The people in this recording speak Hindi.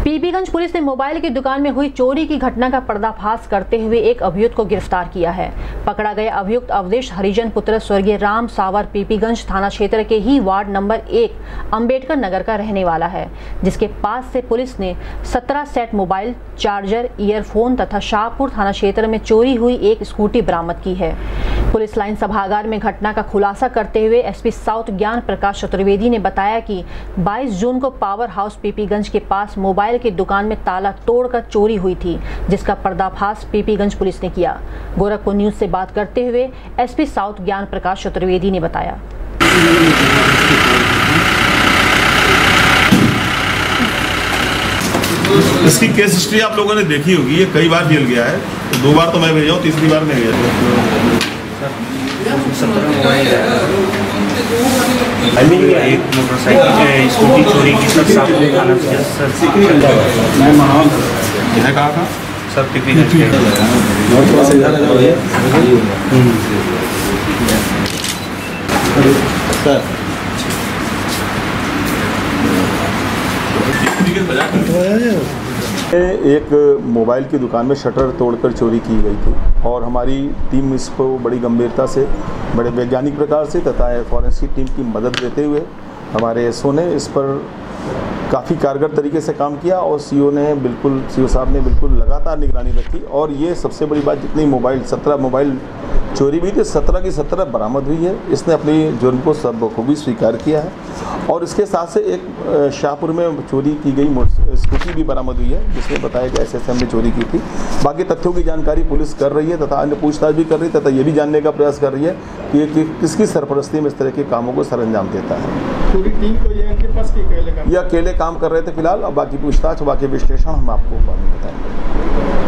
पीपीगंज पुलिस ने मोबाइल की दुकान में हुई चोरी की घटना का पर्दाफाश करते हुए एक अभियुक्त को गिरफ्तार किया है। पकड़ा गया अभियुक्त अवधेश हरिजन पुत्र स्वर्गीय राम सावर पीपीगंज थाना क्षेत्र के ही वार्ड नंबर 1 अंबेडकर नगर का रहने वाला है, जिसके पास से पुलिस ने 17 सेट मोबाइल, चार्जर, ईयरफोन तथा शाहपुर थाना क्षेत्र में चोरी हुई एक स्कूटी बरामद की है। पुलिस लाइन सभागार में घटना का खुलासा करते हुए एसपी साउथ ज्ञान प्रकाश चतुर्वेदी ने बताया कि 22 जून को पावर हाउस पीपीगंज के पास मोबाइल की दुकान में ताला तोड़कर चोरी हुई थी, जिसका पर्दाफाश पीपीगंज पुलिस ने किया। गोरखपुर न्यूज से बात करते हुए एसपी साउथ ज्ञान प्रकाश चतुर्वेदी ने बताया। इसकी केस हिस्ट्री आप लोगों ने देखी होगी, ये कई बार जेल गया है। तो 2 बार तो मैं भेजा हूँ, तीसरी बार मैं गया। एक मोटरसाइकिल स्कूटी चोरी की सर मैंने कहा था सब पीपीगंज के एक मोबाइल की दुकान में शटर तोड़कर चोरी की गई थी और हमारी टीम इसको बड़ी गंभीरता से, बड़े वैज्ञानिक प्रकार से तथा फॉरेंसिक टीम की मदद देते हुए हमारे एसओ ने इस पर काफ़ी कारगर तरीके से काम किया और सीओ साहब ने बिल्कुल लगातार निगरानी रखी। और ये सबसे बड़ी बात, जितनी मोबाइल 17 मोबाइल चोरी हुई थी, 17 की 17 बरामद हुई है। इसने अपनी जुर्म को सब बखूबी स्वीकार किया है और इसके साथ से एक शाहपुर में चोरी की गई स्कूटी भी बरामद हुई है, जिसने बताया कि एसएसएम ने चोरी की थी। बाकी तथ्यों की जानकारी पुलिस कर रही है तथा अन्य पूछताछ भी कर रही है तथा ये भी जानने का प्रयास कर रही है कि किसकी सरपरस्ती में इस तरह के कामों को सरअंजाम देता है। पूरी टीम को ये इनके पास ये अकेले काम कर रहे थे फिलहाल, और बाकी पूछताछ, बाकी विश्लेषण हम आपको बाद में बताएंगे।